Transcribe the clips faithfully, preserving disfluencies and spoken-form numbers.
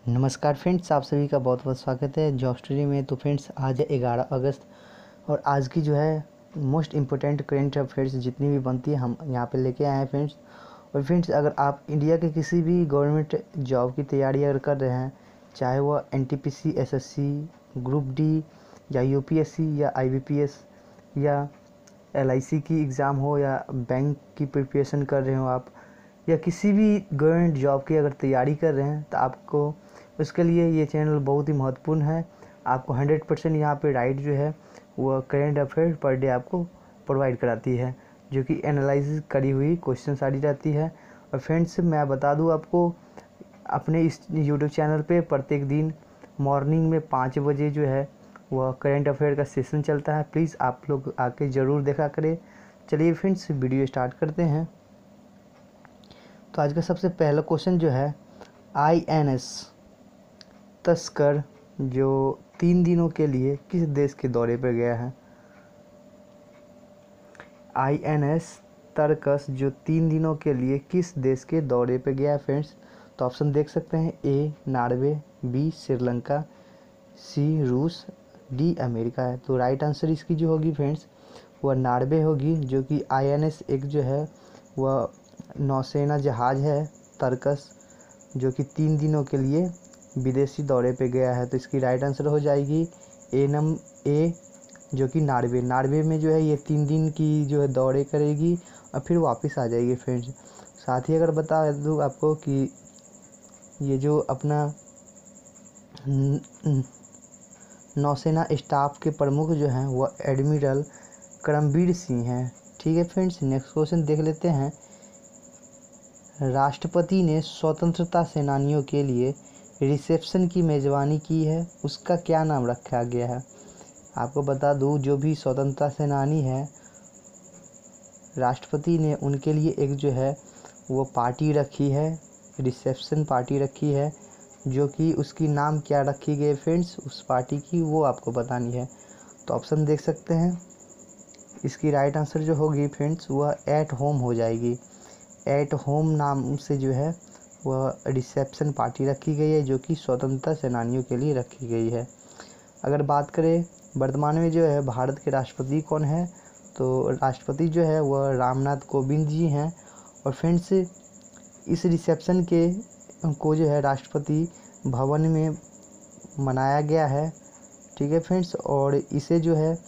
नमस्कार फ्रेंड्स, आप सभी का बहुत बहुत स्वागत है जॉब्स टुडे में। तो फ्रेंड्स, आज है ग्यारह अगस्त और आज की जो है मोस्ट इम्पोर्टेंट करेंट अफेयर्स जितनी भी बनती है हम यहाँ पे लेके आए हैं फ्रेंड्स। और फ्रेंड्स, अगर आप इंडिया के किसी भी गवर्नमेंट जॉब की तैयारी अगर कर रहे हैं, चाहे वह N T P C, S S C, group D या यू पी एस सी या आई बी पी एस या एल आई सी की एग्ज़ाम हो या बैंक की प्रिपरेशन कर रहे हो आप, या किसी भी गवर्नमेंट जॉब की अगर तैयारी कर रहे हैं, तो आपको उसके लिए ये चैनल बहुत ही महत्वपूर्ण है। आपको हंड्रेड परसेंट यहाँ पे राइट जो है वह करेंट अफेयर पर डे आपको प्रोवाइड कराती है, जो कि एनालाइज करी हुई क्वेश्चन सारी रहती है। और फ्रेंड्स, मैं बता दूँ आपको, अपने इस यूट्यूब चैनल पे प्रत्येक दिन मॉर्निंग में पाँच बजे जो है वह करेंट अफेयर का सेशन चलता है। प्लीज़ आप लोग आके ज़रूर देखा करें। चलिए फ्रेंड्स, वीडियो स्टार्ट करते हैं। तो आज का सबसे पहला क्वेश्चन जो है, आई एन एस तस्कर जो तीन दिनों के लिए किस देश के दौरे पर गया है? आई एन एस तरकस जो तीन दिनों के लिए किस देश के दौरे पर गया है फ्रेंड्स? तो ऑप्शन देख सकते हैं, A Norway, B Sri Lanka, C रूस, डी अमेरिका है। तो राइट आंसर इसकी जो होगी फ्रेंड्स वह नॉर्वे होगी, जो कि आई एन एस एक जो है वह नौसेना जहाज़ है तरकस, जो कि तीन दिनों के लिए विदेशी दौरे पे गया है। तो इसकी राइट आंसर हो जाएगी ए नम ए जो कि नॉर्वे। नॉर्वे में जो है ये तीन दिन की जो है दौरे करेगी और फिर वापस आ जाएगी फ्रेंड्स। साथ ही अगर बता दूँ आपको कि ये जो अपना नौसेना स्टाफ के प्रमुख जो हैं वह एडमिरल करमबीर सिंह हैं। ठीक है फ्रेंड्स, नेक्स्ट क्वेश्चन देख लेते हैं। राष्ट्रपति ने स्वतंत्रता सेनानियों के लिए रिसेप्शन की मेज़बानी की है, उसका क्या नाम रखा गया है? आपको बता दूं, जो भी स्वतंत्रता सेनानी है, राष्ट्रपति ने उनके लिए एक जो है वो पार्टी रखी है, रिसेप्शन पार्टी रखी है, जो कि उसकी नाम क्या रखी गई फ्रेंड्स उस पार्टी की, वो आपको बतानी है। तो ऑप्शन देख सकते हैं, इसकी राइट आंसर जो होगी फ्रेंड्स वह एट होम हो जाएगी। एट होम नाम से जो है वह रिसेप्शन पार्टी रखी गई है, जो कि स्वतंत्रता सेनानियों के लिए रखी गई है। अगर बात करें वर्तमान में जो है भारत के राष्ट्रपति कौन है, तो राष्ट्रपति जो है वह रामनाथ कोविंद जी हैं। और फ्रेंड्स, इस रिसेप्शन के को जो है राष्ट्रपति भवन में मनाया गया है। ठीक है फ्रेंड्स, और इसे जो है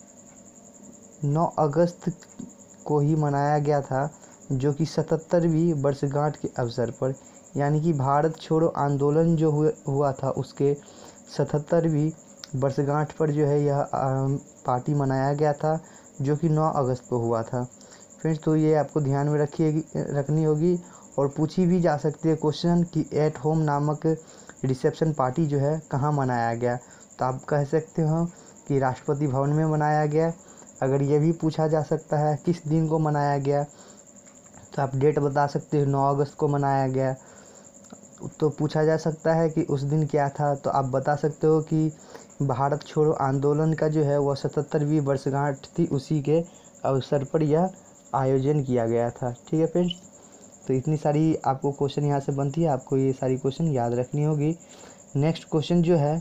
नौ अगस्त को ही मनाया गया था, जो कि सतहत्तरवीं वर्षगांठ के अवसर पर, यानी कि भारत छोड़ो आंदोलन जो हुआ था उसके सतहत्तरवीं वर्षगांठ पर जो है यह पार्टी मनाया गया था, जो कि नौ अगस्त को हुआ था फ्रेंड्स। तो ये आपको ध्यान में रखिएगी रखनी होगी और पूछी भी जा सकती है क्वेश्चन कि एट होम नामक रिसेप्शन पार्टी जो है कहाँ मनाया गया, तो आप कह सकते हो कि राष्ट्रपति भवन में मनाया गया। अगर ये भी पूछा जा सकता है किस दिन को मनाया गया, तो आप डेट बता सकते हो, नौ अगस्त को मनाया गया। तो पूछा जा सकता है कि उस दिन क्या था, तो आप बता सकते हो कि भारत छोड़ो आंदोलन का जो है वह सतहत्तरवीं वर्षगांठ थी, उसी के अवसर पर यह आयोजन किया गया था। ठीक है फ्रेंड्स, तो इतनी सारी आपको क्वेश्चन यहाँ से बनती है, आपको ये सारी क्वेश्चन याद रखनी होगी। नेक्स्ट क्वेश्चन जो है,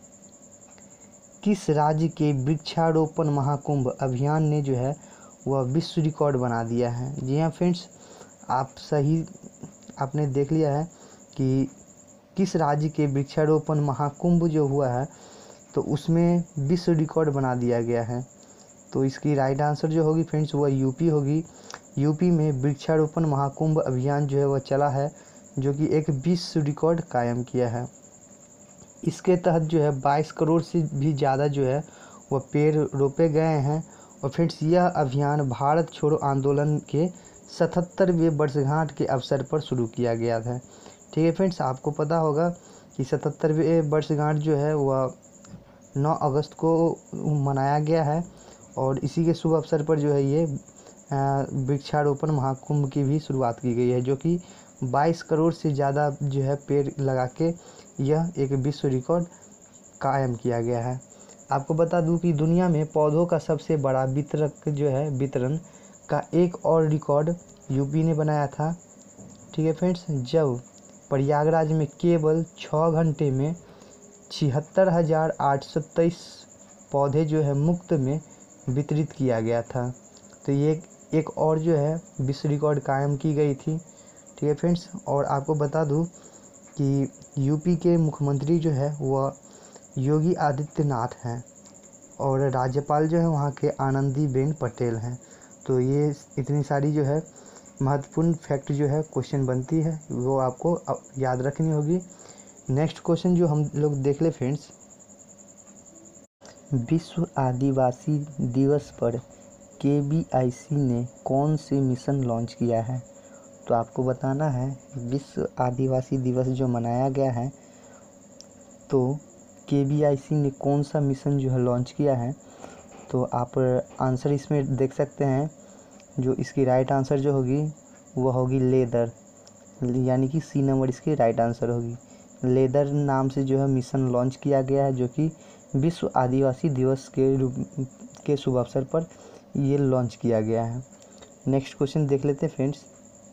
किस राज्य के वृक्षारोपण महाकुंभ अभियान ने जो है वह विश्व रिकॉर्ड बना दिया है? जी हाँ फ्रेंड्स, आप सही आपने देख लिया है कि किस राज्य के वृक्षारोपण महाकुंभ जो हुआ है तो उसमें विश्व रिकॉर्ड बना दिया गया है। तो इसकी राइट आंसर जो होगी फ्रेंड्स वह यूपी होगी। यूपी में वृक्षारोपण महाकुंभ अभियान जो है वह चला है, जो कि एक विश्व रिकॉर्ड कायम किया है। इसके तहत जो है बाईस करोड़ से भी ज़्यादा जो है वह पेड़ रोपे गए हैं। और फ्रेंड्स, यह अभियान भारत छोड़ो आंदोलन के सतहत्तरवें वर्षगांठ के अवसर पर शुरू किया गया था। ठीक है फ्रेंड्स, आपको पता होगा कि सतहत्तरवें वर्षगांठ जो है वह नौ अगस्त को मनाया गया है, और इसी के शुभ अवसर पर जो है ये वृक्षारोपण महाकुंभ की भी शुरुआत की गई है, जो कि बाईस करोड़ से ज़्यादा जो है पेड़ लगा के यह एक विश्व रिकॉर्ड कायम किया गया है। आपको बता दूं कि दुनिया में पौधों का सबसे बड़ा वितरक जो है वितरण का एक और रिकॉर्ड यूपी ने बनाया था। ठीक है फ्रेंड्स, जब प्रयागराज में केवल छः घंटे में छिहत्तर हज़ार आठ सौ तेईस पौधे जो है मुफ्त में वितरित किया गया था। तो ये एक और जो है विश्व रिकॉर्ड कायम की गई थी। ठीक है फ्रेंड्स, और आपको बता दूं कि यूपी के मुख्यमंत्री जो है वह योगी आदित्यनाथ हैं और राज्यपाल जो है वहाँ के आनंदीबेन पटेल हैं। तो ये इतनी सारी जो है महत्वपूर्ण फैक्ट जो है क्वेश्चन बनती है वो आपको याद रखनी होगी। नेक्स्ट क्वेश्चन जो हम लोग देख ले फ्रेंड्स, विश्व आदिवासी दिवस पर के बी आई सी ने कौन से मिशन लॉन्च किया है? तो आपको बताना है विश्व आदिवासी दिवस जो मनाया गया है तो के बी आई सी ने कौन सा मिशन जो है लॉन्च किया है। तो आप आंसर इसमें देख सकते हैं, जो इसकी राइट आंसर जो होगी वो होगी लेदर, यानी कि सी नंबर इसकी राइट आंसर होगी। लेदर नाम से जो है मिशन लॉन्च किया गया है, जो कि विश्व आदिवासी दिवस के रूप के शुभ अवसर पर ये लॉन्च किया गया है। नेक्स्ट क्वेश्चन देख लेते हैं फ्रेंड्स,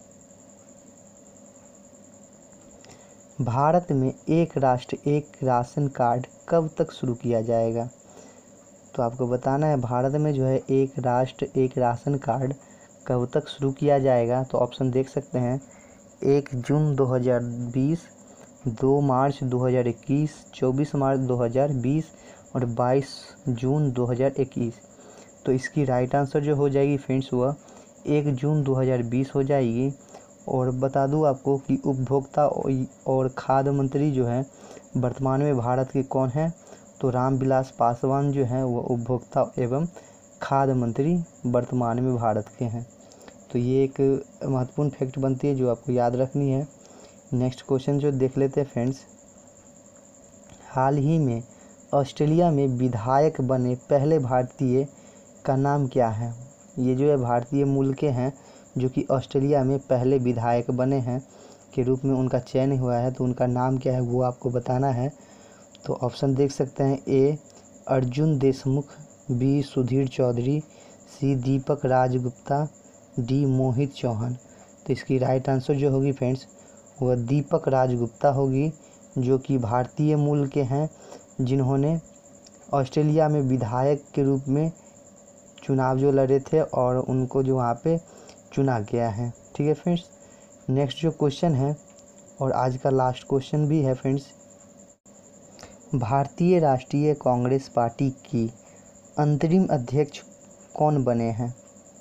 भारत में एक राष्ट्र एक राशन कार्ड कब तक शुरू किया जाएगा? तो आपको बताना है भारत में जो है एक राष्ट्र एक राशन कार्ड कब तक शुरू किया जाएगा। तो ऑप्शन देख सकते हैं, एक जून दो हज़ार बीस, दो मार्च दो हज़ार इक्कीस, चौबीस मार्च दो हज़ार बीस और बाईस जून दो हज़ार इक्कीस। तो इसकी राइट आंसर जो हो जाएगी फ्रेंड्स वह एक जून दो हज़ार बीस हो जाएगी। और बता दूं आपको कि उपभोक्ता और खाद्य मंत्री जो हैं वर्तमान में भारत के कौन हैं? तो रामविलास पासवान जो हैं वो उपभोक्ता एवं खाद्य मंत्री वर्तमान में भारत के हैं। तो ये एक महत्वपूर्ण फैक्ट बनती है जो आपको याद रखनी है। नेक्स्ट क्वेश्चन जो देख लेते हैं फ्रेंड्स, हाल ही में ऑस्ट्रेलिया में विधायक बने पहले भारतीय का नाम क्या है? ये जो है भारतीय मूल के हैं जो कि ऑस्ट्रेलिया में पहले विधायक बने हैं के रूप में उनका चयन हुआ है। तो उनका नाम क्या है वो आपको बताना है। तो ऑप्शन देख सकते हैं, A Arjun Deshmukh, B Sudhir Chaudhary, C Deepak Rajgupta, D Mohit Chauhan. तो इसकी राइट आंसर जो होगी फ्रेंड्स वह दीपक राजगुप्ता होगी, जो कि भारतीय मूल के हैं जिन्होंने ऑस्ट्रेलिया में विधायक के रूप में चुनाव जो लड़े थे और उनको जो वहाँ पे चुना गया है। ठीक है फ्रेंड्स, नेक्स्ट जो क्वेश्चन है और आज का लास्ट क्वेश्चन भी है फ्रेंड्स, भारतीय राष्ट्रीय कांग्रेस पार्टी की अंतरिम अध्यक्ष कौन बने हैं?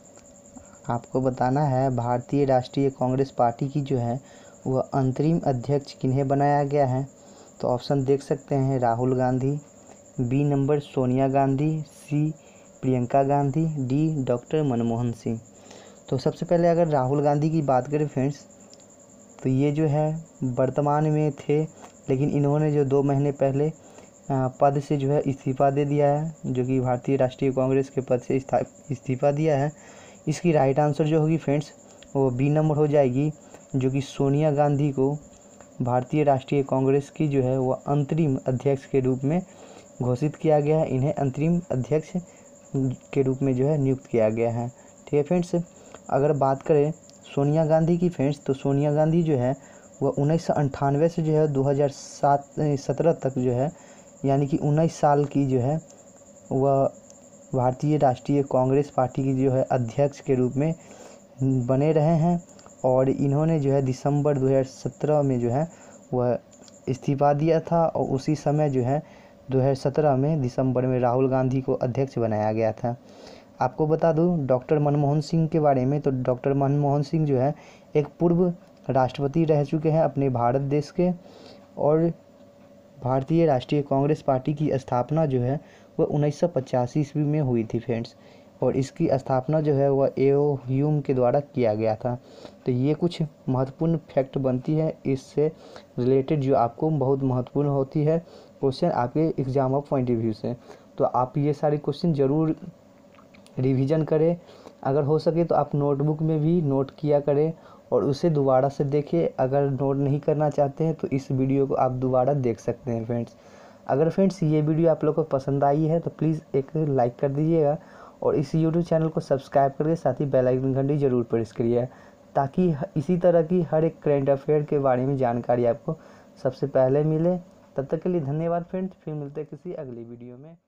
आपको बताना है भारतीय राष्ट्रीय कांग्रेस पार्टी की जो है वह अंतरिम अध्यक्ष किन्हें बनाया गया है। तो ऑप्शन देख सकते हैं, Rahul Gandhi, B number Sonia Gandhi, C Priyanka Gandhi, D doctor Manmohan Singh. तो सबसे पहले अगर राहुल गांधी की बात करें फ्रेंड्स तो ये जो है वर्तमान में थे, लेकिन इन्होंने जो दो महीने पहले पद से जो है इस्तीफ़ा दे दिया है, जो कि भारतीय राष्ट्रीय कांग्रेस के पद से इस्तीफ़ा दिया है। इसकी राइट आंसर जो होगी फ्रेंड्स वो बी नंबर हो जाएगी, जो कि सोनिया गांधी को भारतीय राष्ट्रीय कांग्रेस की जो है वह अंतरिम अध्यक्ष के रूप में घोषित किया गया है। इन्हें अंतरिम अध्यक्ष के रूप में जो है नियुक्त किया गया है। ठीक है फ्रेंड्स, अगर बात करें सोनिया गांधी की फ्रेंड्स तो सोनिया गांधी जो है वह उन्नीस सौ अंठानवे से जो है दो हज़ार सात सत्रह तक जो है, यानी कि उन्नीस साल की जो है वह भारतीय राष्ट्रीय कांग्रेस पार्टी की जो है अध्यक्ष के रूप में बने रहे हैं। और इन्होंने जो है दिसंबर दो हज़ार सत्रह में जो है वह इस्तीफ़ा दिया था और उसी समय जो है दो हज़ार सत्रह में दिसंबर में राहुल गांधी को अध्यक्ष बनाया गया था। आपको बता दूं डॉक्टर मनमोहन सिंह के बारे में, तो डॉक्टर मनमोहन सिंह जो है एक पूर्व राष्ट्रपति रह चुके हैं अपने भारत देश के, और भारतीय राष्ट्रीय कांग्रेस पार्टी की स्थापना जो है वह उन्नीस सौ पचासी ईस्वी में हुई थी फ्रेंड्स, और इसकी स्थापना जो है वह एओ ह्यूम के द्वारा किया गया था। तो ये कुछ महत्वपूर्ण फैक्ट बनती है इससे रिलेटेड जो आपको बहुत महत्वपूर्ण होती है क्वेश्चन आपके exam of point of view से। तो आप ये सारे क्वेश्चन ज़रूर रिवीजन करें, अगर हो सके तो आप नोटबुक में भी नोट किया करें और उसे दोबारा से देखें। अगर नोट नहीं करना चाहते हैं तो इस वीडियो को आप दोबारा देख सकते हैं फ्रेंड्स। अगर फ्रेंड्स ये वीडियो आप लोग को पसंद आई है तो प्लीज़ एक लाइक कर दीजिएगा और इस यूट्यूब चैनल को सब्सक्राइब करके साथ ही बेल आइकन घंटी जरूर प्रेस करिए ताकि इसी तरह की हर एक करेंट अफेयर के बारे में जानकारी आपको सबसे पहले मिले। तब तक के लिए धन्यवाद फ्रेंड्स, फिर मिलते हैं किसी अगली वीडियो में।